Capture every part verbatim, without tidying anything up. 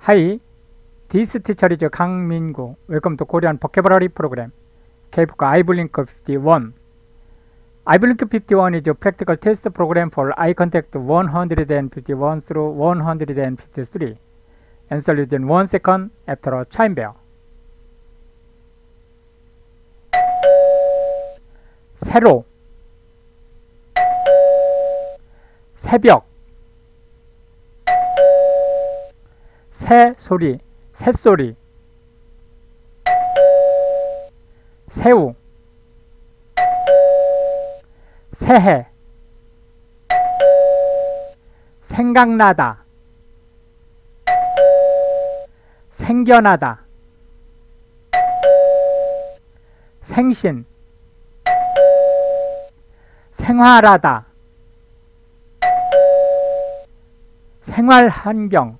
Hi, this teacher is Kang Min-gu. Welcome to Korean Vocabulary Program. K-book iBlink fifty-one. iBlink fifty-one is a practical test program for eye contact one hundred fifty-one through one hundred fifty-three. Answer within one second after a chime bell. 새로, 새벽, 새소리, 새소리, 새우, 새해, 생각나다, 생겨나다, 생신, 생활하다, 생활환경,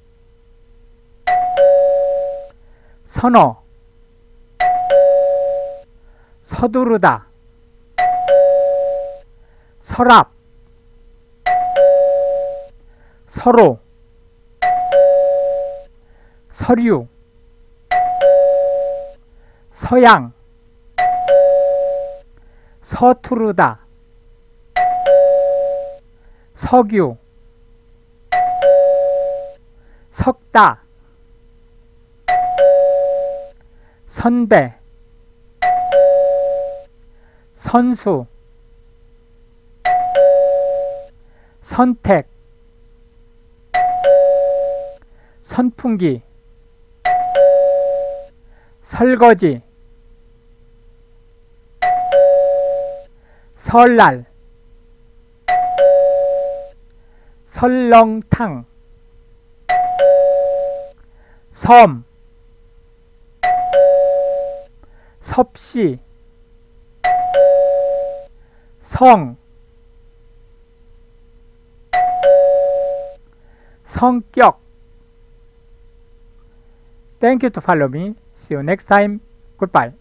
선어, 서두르다, 서랍, 서로, 서류, 서양, 서투르다, 석유, 석다, 선배, 선수, 선택, 선풍기, 설거지, 설날, 설렁탕, 섬, 섭씨, 성, 성격. Thank you to follow me. See you next time. Goodbye.